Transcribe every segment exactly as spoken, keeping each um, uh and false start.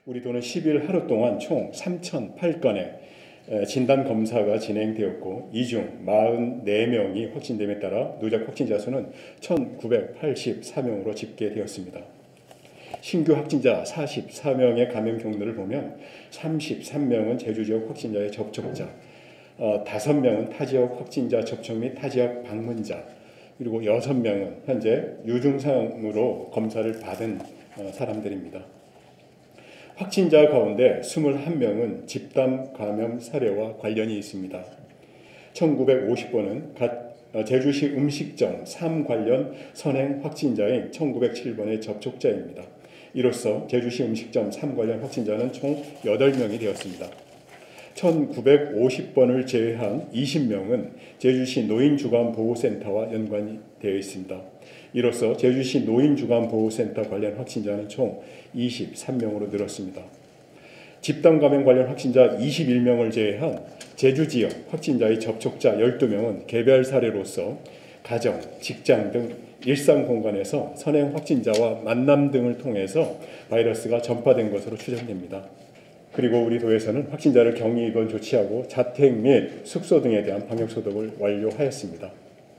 우리 도는 십 일 하루 동안 총 삼천팔 건의 진단검사가 진행되었고 이 중 사십사 명이 확진됨에 따라 누적 확진자 수는 천구백팔십사 명으로 집계되었습니다. 신규 확진자 사십사 명의 감염 경로를 보면 삼십삼 명은 제주 지역 확진자의 접촉자, 어, 다섯 명은 타지역 확진자 접촉 및 타지역 방문자, 그리고 여섯 명은 현재 유증상으로 검사를 받은 어, 사람들입니다. 확진자 가운데 이십일 명은 집단 감염 사례와 관련이 있습니다. 천구백오십 번은 제주시 음식점 삼 관련 선행 확진자인 천구백칠 번의 접촉자입니다. 이로써 제주시 음식점 삼 관련 확진자는 총 여덟 명이 되었습니다. 천구백오십 번을 제외한 이십 명은 제주시 노인주간보호센터와 연관이 되어 있습니다. 이로써 제주시 노인주간보호센터 관련 확진자는 총 이십삼 명으로 늘었습니다. 집단 감염 관련 확진자 이십일 명을 제외한 제주 지역 확진자의 접촉자 열두 명은 개별 사례로서 가정, 직장 등 일상 공간에서 선행 확진자와 만남 등을 통해서 바이러스가 전파된 것으로 추정됩니다. 그리고 우리 도에서는 확진자를 격리 입원 조치하고 자택 및 숙소 등에 대한 방역 소독을 완료하였습니다.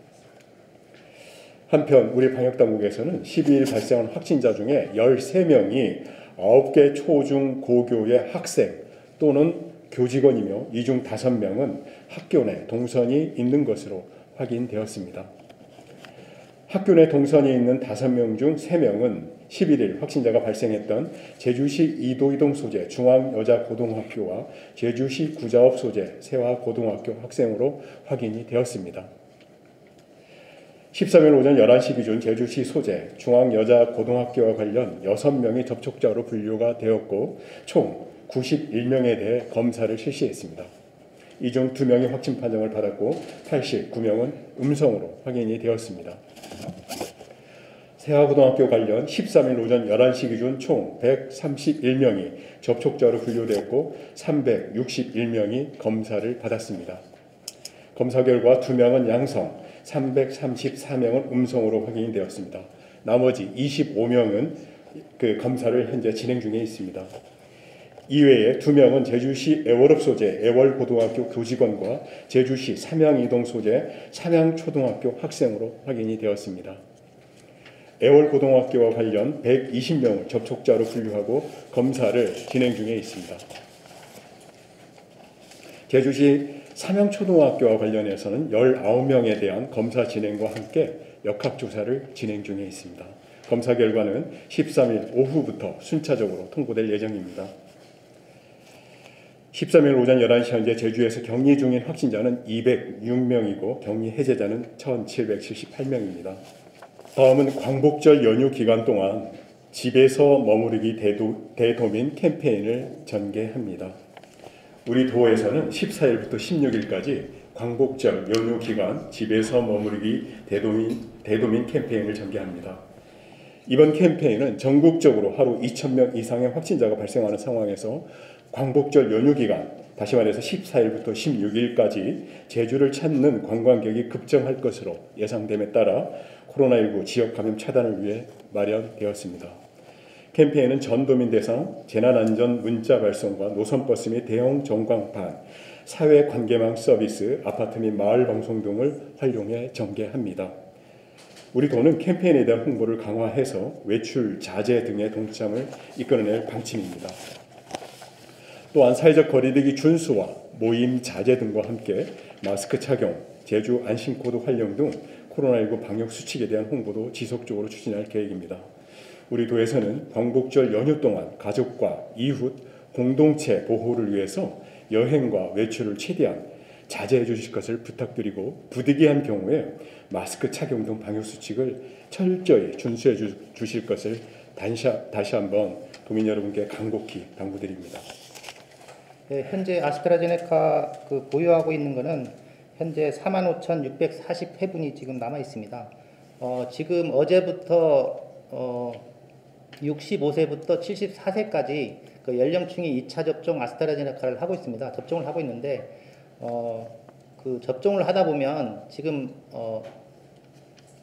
한편 우리 방역당국에서는 십이 일 발생한 확진자 중에 열세 명이 아홉 개 초중 고교의 학생 또는 교직원이며 이 중 다섯 명은 학교 내 동선이 있는 것으로 확인되었습니다. 학교 내 동선이 있는 다섯 명 중 세 명은 십일 일 확진자가 발생했던 제주시 이도이동 소재 중앙여자고등학교와 제주시 구자읍 소재 세화고등학교 학생으로 확인이 되었습니다. 십삼 일 오전 열한 시 기준 제주시 소재 중앙여자고등학교와 관련 여섯 명이 접촉자로 분류가 되었고 총 구십일 명에 대해 검사를 실시했습니다. 이 중 두 명이 확진 판정을 받았고 팔십구 명은 음성으로 확인이 되었습니다. 세화고등학교 관련 십삼 일 오전 열한 시 기준 총 백삼십일 명이 접촉자로 분류되었고 삼백육십일 명이 검사를 받았습니다. 검사 결과 두 명은 양성, 삼백삼십사 명은 음성으로 확인이 되었습니다. 나머지 이십오 명은 그 검사를 현재 진행 중에 있습니다. 이외에 두 명은 제주시 애월읍 소재 애월고등학교 교직원과 제주시 삼양이동 소재 삼양초등학교 학생으로 확인이 되었습니다. 애월고등학교와 관련 백이십 명을 접촉자로 분류하고 검사를 진행 중에 있습니다. 제주시 삼양초등학교와 관련해서는 열아홉 명에 대한 검사 진행과 함께 역학조사를 진행 중에 있습니다. 검사 결과는 십삼 일 오후부터 순차적으로 통보될 예정입니다. 십삼 일 오전 열한 시 현재 제주에서 격리 중인 확진자는 이백육 명이고 격리 해제자는 천칠백칠십팔 명입니다. 다음은 광복절 연휴 기간 동안 집에서 머무르기 대도, 대도민 캠페인을 전개합니다. 우리 도에서는 십사 일부터 십육 일까지 광복절 연휴 기간 집에서 머무르기 대도민, 대도민 캠페인을 전개합니다. 이번 캠페인은 전국적으로 하루 이천 명 이상의 확진자가 발생하는 상황에서 광복절 연휴 기간, 다시 말해서 십사 일부터 십육 일까지 제주를 찾는 관광객이 급증할 것으로 예상됨에 따라 코로나십구 지역 감염 차단을 위해 마련되었습니다. 캠페인은 전도민 대상 재난안전 문자 발송과 노선버스 및 대형 전광판, 사회관계망 서비스, 아파트 및 마을 방송 등을 활용해 전개합니다. 우리 도는 캠페인에 대한 홍보를 강화해서 외출 자제 등의 동참을 이끌어낼 방침입니다. 또한 사회적 거리두기 준수와 모임 자제 등과 함께 마스크 착용, 제주 안심코드 활용 등 코로나십구 방역 수칙에 대한 홍보도 지속적으로 추진할 계획입니다. 우리 도에서는 광복절 연휴 동안 가족과 이웃, 공동체 보호를 위해서 여행과 외출을 최대한 자제해 주실 것을 부탁드리고 부득이한 경우에 마스크 착용 등 방역 수칙을 철저히 준수해 주, 주실 것을 다시, 다시 한번 도민 여러분께 간곡히 당부드립니다. 네, 현재 아스트라제네카 그 보유하고 있는 것은 현재 사만 오천육백사십 회분이 지금 남아 있습니다. 어, 지금 어제부터 어, 육십오 세부터 칠십사 세까지 그 연령층이 이 차 접종 아스트라제네카를 하고 있습니다. 접종을 하고 있는데 어, 그 접종을 하다 보면 지금 어,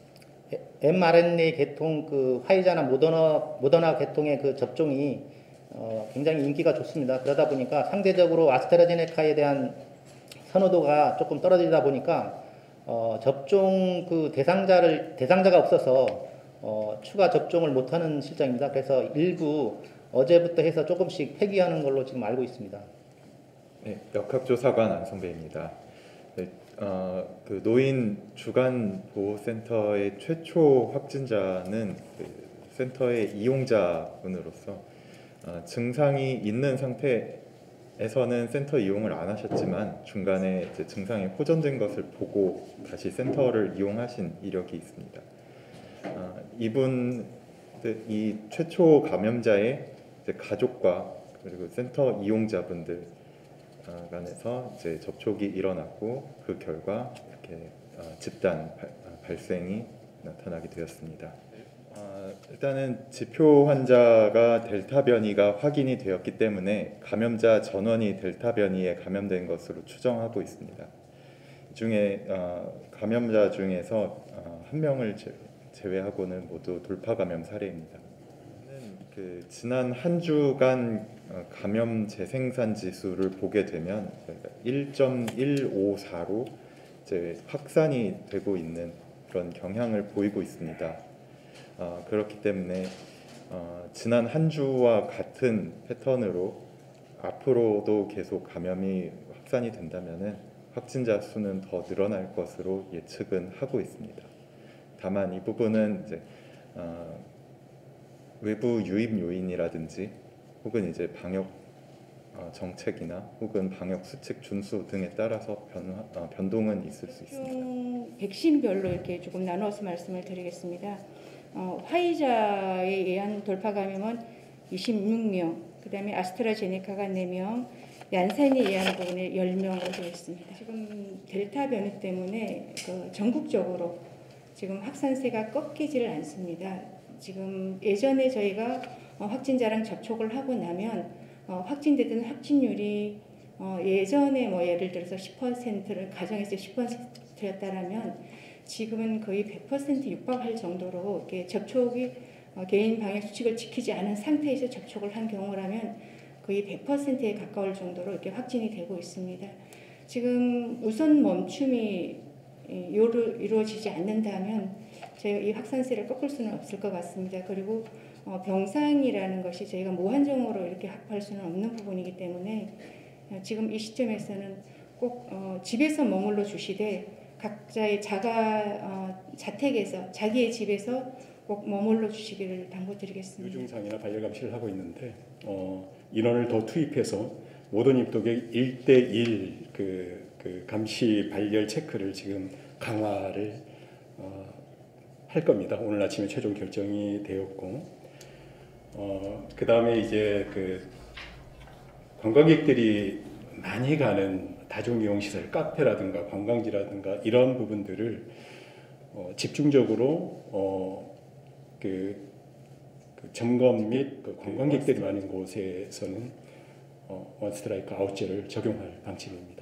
엠알엔에이 계통 그 화이자나 모더나 모더나 계통의 그 접종이 어, 굉장히 인기가 좋습니다. 그러다 보니까 상대적으로 아스트라제네카에 대한 선호도가 조금 떨어지다 보니까 어, 접종 그 대상자를 대상자가 없어서 어, 추가 접종을 못하는 실정입니다. 그래서 일부 어제부터 해서 조금씩 폐기하는 걸로 지금 알고 있습니다. 네, 역학조사관 안성배입니다. 네, 어, 그 노인 주간 보호센터의 최초 확진자는 그 센터의 이용자분으로서 어, 증상이 있는 상태에서는 센터 이용을 안 하셨지만 중간에 이제 증상이 호전된 것을 보고 다시 센터를 이용하신 이력이 있습니다. 어, 이분 이 최초 감염자의 이제 가족과 그리고 센터 이용자분들 간에서 이제 접촉이 일어났고 그 결과 이렇게 어, 집단 발, 어, 발생이 나타나게 되었습니다. 어, 일단은 지표 환자가 델타 변이가 확인이 되었기 때문에 감염자 전원이 델타 변이에 감염된 것으로 추정하고 있습니다. 이 중에 어, 감염자 중에서 어, 한 명을 제, 제외하고는 모두 돌파 감염 사례입니다. 그 지난 한 주간 감염 재생산 지수를 보게 되면 일 점 일오사로 이제 확산이 되고 있는 그런 경향을 보이고 있습니다. 어, 그렇기 때문에 어, 지난 한 주와 같은 패턴으로 앞으로도 계속 감염이 확산이 된다면은 확진자 수는 더 늘어날 것으로 예측은 하고 있습니다. 다만 이 부분은 이제 어, 외부 유입 요인이라든지 혹은 이제 방역 어, 정책이나 혹은 방역 수칙 준수 등에 따라서 변화, 어, 변동은 있을 수 있습니다. 백신별로 이렇게 조금 나누어서 말씀을 드리겠습니다. 어, 화이자에 의한 돌파 감염은 이십육 명, 그다음에 아스트라제네카가 네 명, 얀센에 의한 부분에 십 명으로 되어 있습니다. 지금 델타 변이 때문에 그 전국적으로 지금 확산세가 꺾이지를 않습니다. 지금 예전에 저희가 어, 확진자랑 접촉을 하고 나면 어, 확진되던 확진율이 어, 예전에 뭐 예를 들어서 십 퍼센트를 가정에서 십 퍼센트였다라면 지금은 거의 백 퍼센트 육박할 정도로 이렇게 접촉이 어, 개인 방역 수칙을 지키지 않은 상태에서 접촉을 한 경우라면 거의 백 퍼센트에 가까울 정도로 이렇게 확진이 되고 있습니다. 지금 우선 멈춤이 이루어지지 않는다면 저희가 이 확산세를 꺾을 수는 없을 것 같습니다. 그리고 어, 병상이라는 것이 저희가 무한정으로 이렇게 확보할 수는 없는 부분이기 때문에 어, 지금 이 시점에서는 꼭 어, 집에서 머물러 주시되 각자의 자가 어, 자택에서 자기의 집에서 꼭 머물러 주시기를 당부드리겠습니다. 유증상이나 발열 감시를 하고 있는데 어, 인원을 더 투입해서 모든 입독의 일 대 일 그, 그 감시 발열 체크를 지금 강화를 어, 할 겁니다. 오늘 아침에 최종 결정이 되었고, 어, 그 다음에 이제 그 관광객들이 많이 가는 다중이용시설, 카페라든가 관광지라든가 이런 부분들을 어, 집중적으로 어, 그, 그 점검 및 그 관광객들이 많은 곳에서는 어, 원스트라이크 아웃제를 적용할 방침입니다.